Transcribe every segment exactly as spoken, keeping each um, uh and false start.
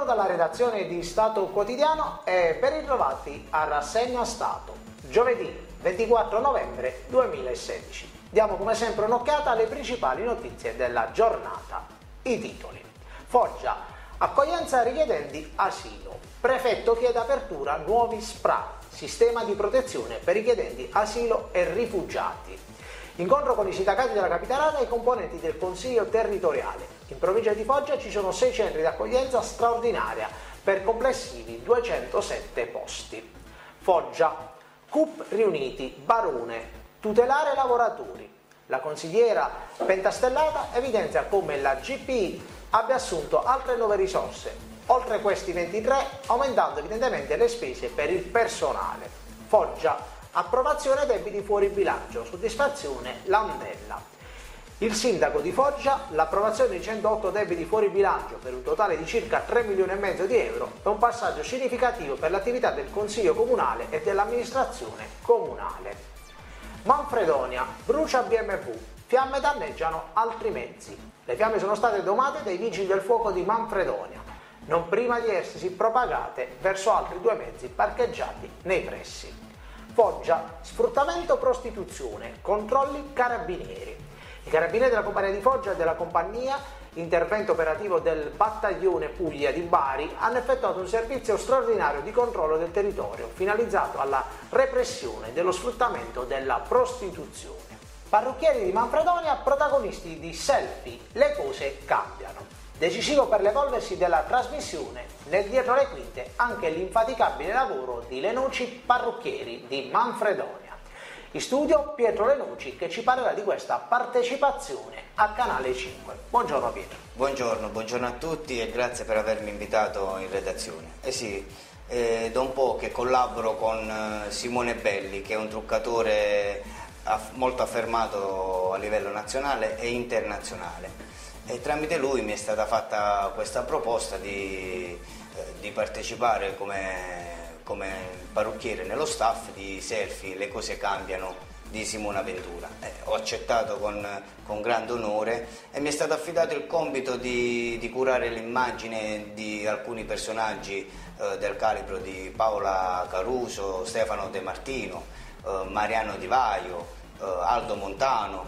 dalla redazione di Stato Quotidiano e ben ritrovati a Rassegna Stato, giovedì ventiquattro novembre duemilasedici. Diamo come sempre un'occhiata alle principali notizie della giornata. I titoli. Foggia, accoglienza richiedenti asilo. Prefetto chiede apertura nuovi S P R A, sistema di protezione per richiedenti asilo e rifugiati. Incontro con i sindacati della Capitanata e i componenti del Consiglio territoriale. In provincia di Foggia ci sono sei centri di accoglienza straordinaria per complessivi duecentosette posti. Foggia, C U P riuniti, Barone, tutelare lavoratori. La consigliera pentastellata evidenzia come la G P I abbia assunto altre nuove risorse, oltre questi ventitré, aumentando evidentemente le spese per il personale. Foggia, approvazione debiti fuori bilancio, soddisfazione Landella. Il sindaco di Foggia, l'approvazione di centootto debiti fuori bilancio per un totale di circa tre milioni e mezzo di euro è un passaggio significativo per l'attività del Consiglio Comunale e dell'amministrazione comunale. Manfredonia, brucia B M W, fiamme danneggiano altri mezzi. Le fiamme sono state domate dai vigili del fuoco di Manfredonia, non prima di essersi propagate verso altri due mezzi parcheggiati nei pressi. Foggia, sfruttamento prostituzione, controlli carabinieri. I carabinieri della compagnia di Foggia e della compagnia, intervento operativo del battaglione Puglia di Bari, hanno effettuato un servizio straordinario di controllo del territorio finalizzato alla repressione dello sfruttamento della prostituzione. Parrucchieri di Manfredonia, protagonisti di Selfie, le cose cambiano. Decisivo per l'evolversi della trasmissione, nel dietro le quinte anche l'infaticabile lavoro di Lenuci, parrucchieri di Manfredonia. In studio Pietro Lenuci che ci parlerà di questa partecipazione a Canale cinque. Buongiorno Pietro. Buongiorno, buongiorno a tutti e grazie per avermi invitato in redazione. Eh sì, eh, da un po' che collaboro con eh, Simone Belli, che è un truccatore aff- molto affermato a livello nazionale e internazionale. E tramite lui mi è stata fatta questa proposta di, eh, di partecipare come... come parrucchiere nello staff di Selfie, le cose cambiano di Simona Ventura. Eh, ho accettato con, con grande onore e mi è stato affidato il compito di, di curare l'immagine di alcuni personaggi eh, del calibro di Paola Caruso, Stefano De Martino, eh, Mariano Di Vaio, eh, Aldo Montano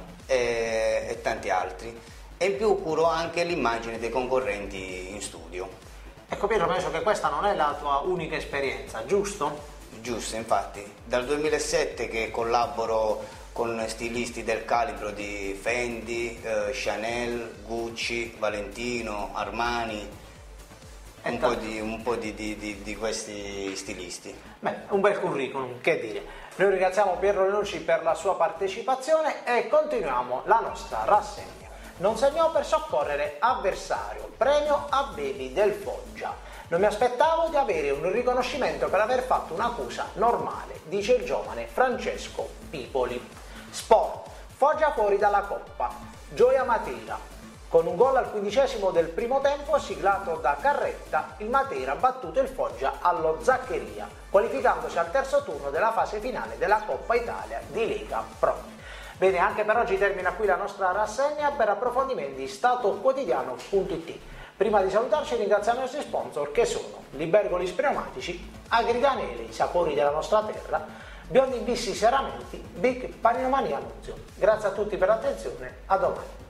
e, e tanti altri. E in più curo anche l'immagine dei concorrenti in studio. Ecco Pietro, penso che questa non è la tua unica esperienza, giusto? Giusto, infatti. Dal duemilasette che collaboro con stilisti del calibro di Fendi, eh, Chanel, Gucci, Valentino, Armani, un po' di, un po' di, di, di, di questi stilisti. Beh, un bel curriculum, che dire. Noi ringraziamo Pietro Lenuci per la sua partecipazione e continuiamo la nostra rassegna. Non segnò per soccorrere avversario, premio a Bevi del Foggia. Non mi aspettavo di avere un riconoscimento per aver fatto un'accusa normale, dice il giovane Francesco Pipoli. Sport, Foggia fuori dalla Coppa, Gioia Matera. Con un gol al quindicesimo del primo tempo siglato da Carretta, il Matera ha battuto il Foggia allo Zaccheria, qualificandosi al terzo turno della fase finale della Coppa Italia di Lega Pro. Bene, anche per oggi termina qui la nostra rassegna. Per approfondimenti stato quotidiano punto it. Prima di salutarci ringraziamo i nostri sponsor che sono Libergoli Pneumatici, Agridanele, i sapori della nostra terra, Biondi Bissi Serramenti, Big Paninomania Nunzio. Grazie a tutti per l'attenzione, a domani.